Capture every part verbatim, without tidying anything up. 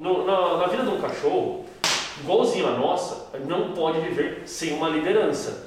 no, na, na vida de um cachorro, igualzinho a nossa, não pode viver sem uma liderança.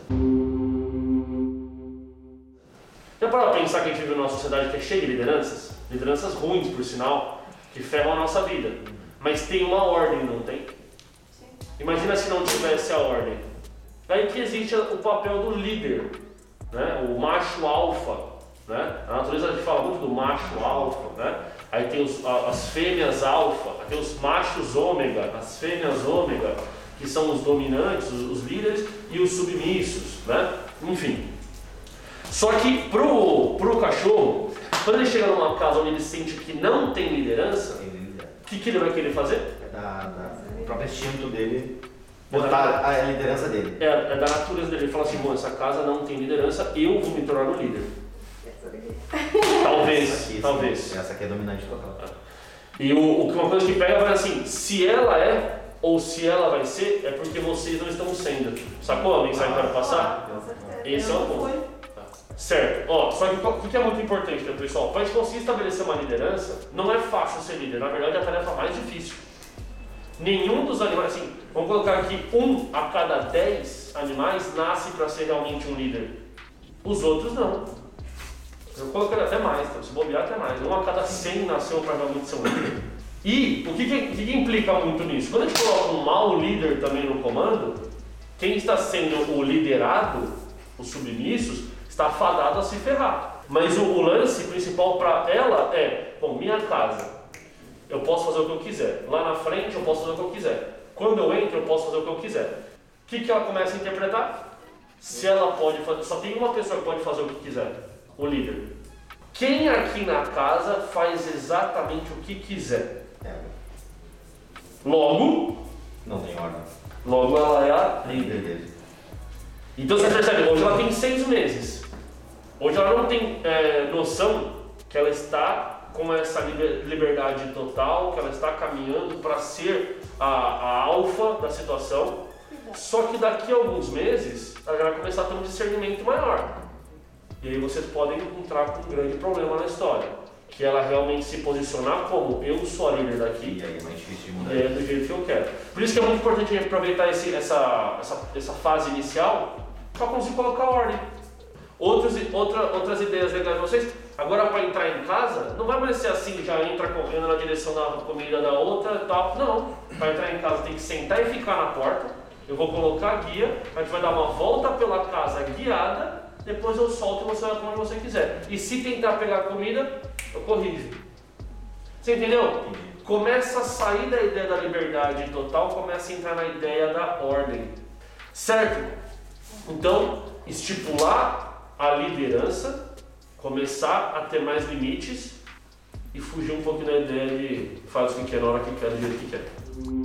Já parou pra pensar que a gente vive numa sociedade que é cheia de lideranças? Lideranças ruins, por sinal, que ferram a nossa vida. Mas tem uma ordem, não tem? Sim. Imagina se não tivesse a ordem. Daí que existe o papel do líder, né? O macho alfa, né? A natureza a gente fala muito do macho alfa, né? Aí tem os, as fêmeas alfa, tem os machos ômega, as fêmeas ômega, que são os dominantes, os, os líderes, e os submissos, né? Enfim. Só que pro, pro cachorro, quando ele chega numa casa onde ele sente que não tem liderança, o que, que ele vai querer fazer? É da, da, o próprio instinto dele, botar a liderança dele. É, é da natureza dele. Ele fala assim, bom, essa casa não tem liderança, eu vou me tornar o líder. Talvez, essa aqui, talvez. Sim, essa aqui é dominante total. E o, o, uma coisa que pega vai assim, se ela é ou se ela vai ser, é porque vocês não estão sendo. Sacou a mensagem que eu quero passar? Esse é o ponto. Certo. Ó, só que o que é muito importante, né, pessoal? Para a gente conseguir estabelecer uma liderança, não é fácil ser líder. Na verdade, é a tarefa mais difícil. Nenhum dos animais, assim, vamos colocar aqui, um a cada dez animais nasce para ser realmente um líder. Os outros não. Eu colocaria até mais, então, se bobear até mais. Um a cada cem nasceu para realmente ser um líder. E o que, que, que, que implica muito nisso? Quando a gente coloca um mau líder também no comando, quem está sendo o liderado, os submissos, está fadado a se ferrar. Mas o, o lance principal para ela é, bom, minha casa, eu posso fazer o que eu quiser. Lá na frente eu posso fazer o que eu quiser. Quando eu entro eu posso fazer o que eu quiser. O que, que ela começa a interpretar? Se ela pode fazer, só tem uma pessoa que pode fazer o que quiser, o líder. Quem aqui na casa faz exatamente o que quiser? Logo, não tem ordem. Logo ela é a líder dele. Então você percebe, hoje ela tem seis meses. Hoje ela não tem é, noção que ela está com essa liberdade total, que ela está caminhando para ser a, a alfa da situação. Só que daqui a alguns meses ela vai começar a ter um discernimento maior. E aí vocês podem entrar com um grande problema na história. Que ela realmente se posicionar como eu sou a líder daqui. E aí é mais difícil de mudar. E é do jeito que eu quero. Por isso que é muito importante a gente aproveitar esse, essa, essa, essa fase inicial para conseguir colocar ordem. Outras, outra, outras ideias legais de vocês. Agora para entrar em casa, não vai mais ser assim, já entra correndo na direção da comida da outra e tal. Não. Para entrar em casa tem que sentar e ficar na porta. Eu vou colocar a guia, a gente vai dar uma volta pela casa guiada, depois eu solto e você vai comer onde você quiser. E se tentar pegar a comida, eu corrijo. Você entendeu? Começa a sair da ideia da liberdade total, começa a entrar na ideia da ordem. Certo? Então, estipular a liderança, começar a ter mais limites e fugir um pouco da ideia de faz o que quer na hora que quer, do jeito que quer.